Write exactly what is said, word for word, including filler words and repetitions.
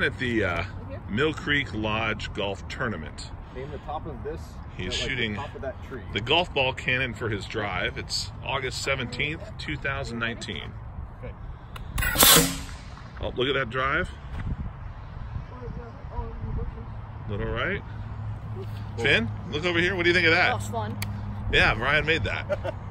Finn at the uh, Mill Creek Lodge Golf Tournament. Name the top of this. He's like shooting the, top of that tree. the golf ball cannon for his drive. It's August seventeenth, two thousand nineteen. Okay. Oh, look at that drive. Little right. Finn, look over here. What do you think of that? That was fun. Yeah, Brian made that.